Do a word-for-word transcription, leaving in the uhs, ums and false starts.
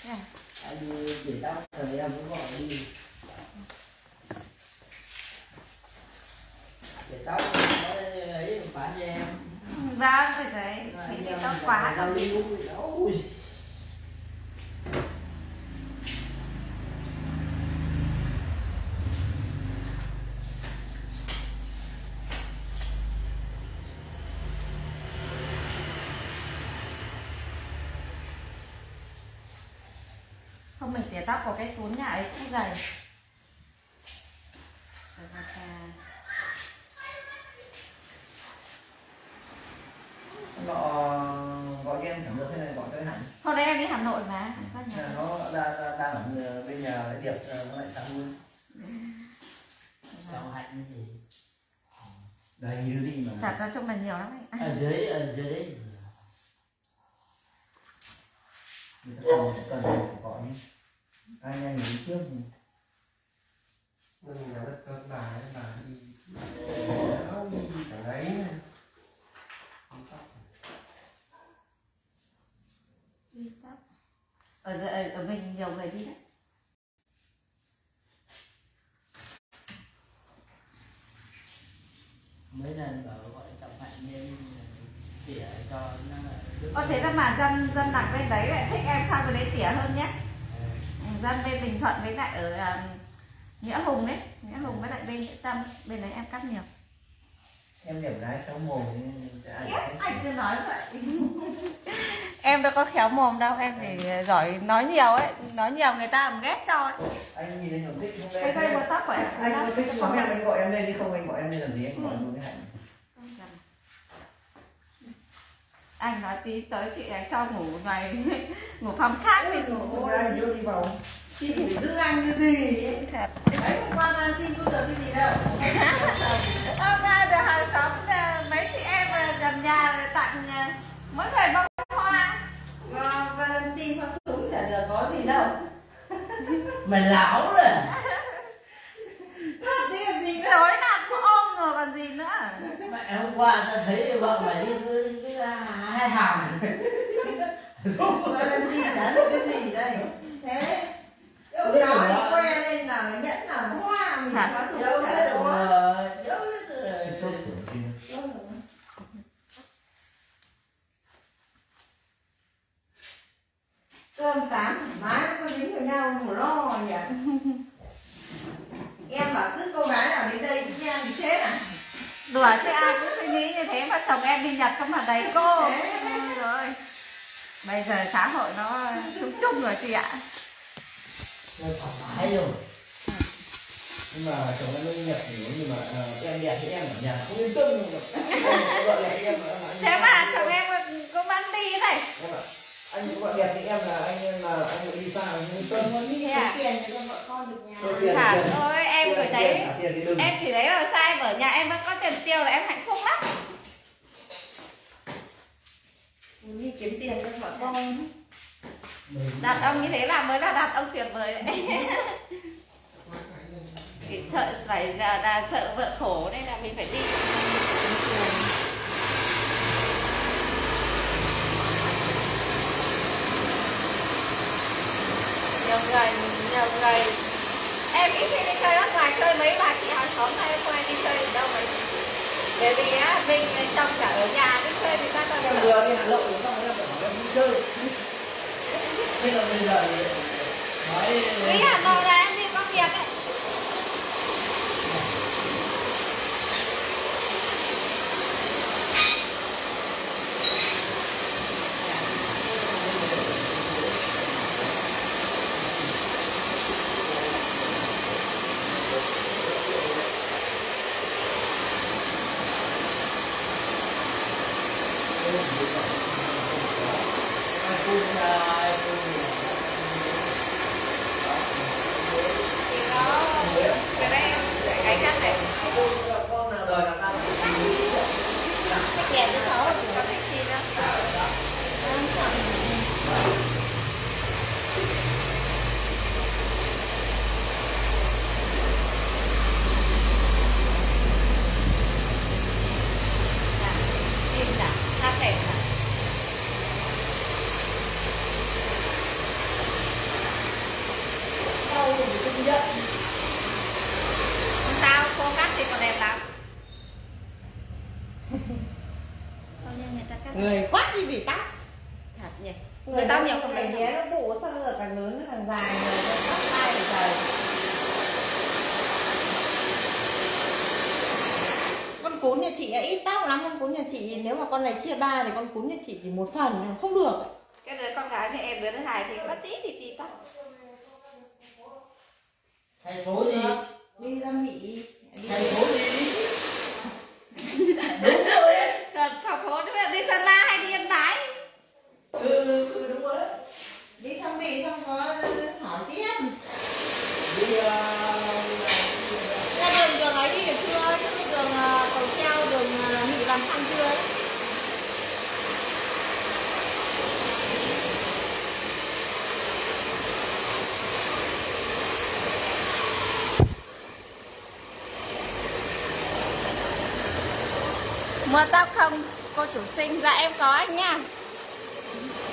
Yeah. Anh chỉ tao rồi em cũng gọi đi. Để tao ấy bán cho em. Vâng, rồi đấy, mình thì tốt quá. Tao đi đâu. Không, mình tỉa tóc vào cái cuốn nhà ấy cũng dày. Gọi gọi cho em thẳng được thế này, gọi tới Hạnh. Hôm đấy em đi Hà Nội mà. Ừ. Nó đang đang ở bên nhà cái Điệp nó lại sang luôn. Trong Hạnh gì? Đây như đi mà. Thật ra trong này nhiều lắm anh. Ở dưới ở dưới đấy. Người ta cần cần gọi nhé. Anh anh nghĩ trước. Mình nhà đất con bà ấy, bà đi áo đi cả đấy. Đi tóc. Ở, ở, ở mình nhiều người đi đấy. Mấy lần bảo gọi Trọng Hạnh nên tỉa cho nó Có thế là mà dân dân đặt bên đấy lại thích em sang bên đấy tỉa hơn nhé. Ừ, dân bên Bình Thuận với lại ở uh, Nghĩa Hùng đấy, Nghĩa Hùng với lại bên Nghĩa Tâm, bên đấy em cắt nhiều. Em đẹp gái xấu mồm anh, anh cứ nói vậy. Em đâu có khéo mồm đâu, em thì giỏi nói nhiều ấy, nói nhiều người ta cũng ghét cho ấy. Anh nhìn lên thích không cái cây bó tóc của em. Anh có thích nói em anh gọi em lên đi, không anh gọi em lên làm gì, anh gọi luôn cái Hạnh. Anh nói tí tới chị ấy cho ngủ ngoài ngủ phòng khác đi. Ngủ anh đi vào. Chị phải giữ anh như gì ấy. Thật. Đấy, hôm qua ăn tin có được cái gì đâu. Hôm qua được hàng xóm mấy chị em gần nhà tặng mỗi người bông hoa. Và Valentine có thứ chả được có gì đâu. mày lão rồi. Thật đi làm gì nữa. Tối nào cũng ôm rồi còn gì nữa. Mẹ hôm qua tao thấy vợ mày đi cứ cứ hai hàng. Valentine chả được cái gì đây. Thế nó thì que lên là nó nhẫn là nó hoa mình có sự đâu hết đúng không? Cơm tán thoải mái có dính vào nhau ngủ lo nhỉ. Em bảo cứ cô gái nào đến đây cũng em thì thế à? Đùa chứ ai cũng suy nghĩ như thế mà chồng em đi Nhật không mà đầy cô. Ừ, rồi. Bây giờ xã hội nó chung chung rồi chị ạ. Nó thoải mái rồi. Nhưng mà chồng em đi Nhật thì nhưng mà uh, em đẹp thì em ở nhà không yên tâm được. Gọi là em thế mà chồng em cũng vẫn đi thế này. Anh cũng gọi đẹp thì em là anh là anh đi xa anh yên tâm. Muốn đi kiếm tiền cho vợ con được nhà. Thả thôi em gửi thấy em chỉ thấy là sai ở nhà em vẫn có tiền tiêu là em hạnh phúc lắm. Muốn đi kiếm tiền cho vợ con. Đàn ông như thế là mới là đàn ông tuyệt vời đấy. Sợ phải là, là sợ vợ khổ nên là mình phải đi. Nhiều người, nhiều người em ít khi đi chơi ở ngoài, chơi mấy bà chị hàng xóm hay không ai đi chơi ở đâu mấy. Bởi vì á, mình chồng cả ở nhà đi chơi thì ta còn em vừa đi Hà Nội xong rồi em phải hỏi em đi chơi. Thế là bây giờ thì nói đi Hà Nội là em đi có việc ấy. Cái đây cái khác này. Con nào đời nào cao. Cái chèn nó khó thì có cái gì đâu. Im đã, ta đẹp hả? nhất. Không sao, khô cắt thì còn đẹp lắm. Thôi nhưng người ta cắt Người khoát đi vì tóc. thật nhỉ. Người, Người tóc tao nhiều nhiều không không phải lấy nhé, nó bụ sao giờ càng lớn nó càng dài, người nó tóc tai thì trời. Con cún nhà chị ít tóc lắm, con cún nhà chị nếu mà con này chia ba thì con cún nhà chị chỉ một phần không được. Cái đứa con gái nhà em đứa thứ hai thì có tí thì tí tóc. Thành phố gì? Đi ra Mỹ. Đi Thành phố gì? Đúng rồi. Thành phố đi Sơn La hay đi Yên Bái? Ừ, ừ, ừ đúng rồi đấy. đi sang Mỹ xong có hỏi tiếp. Đi uh, Ra đường đường ấy đi được chưa? Chứ đường uh, cầu treo, đường uh, Mỹ làm xong chưa ấy? Mua tóc không? Cô chủ sinh, dạ em có anh nha.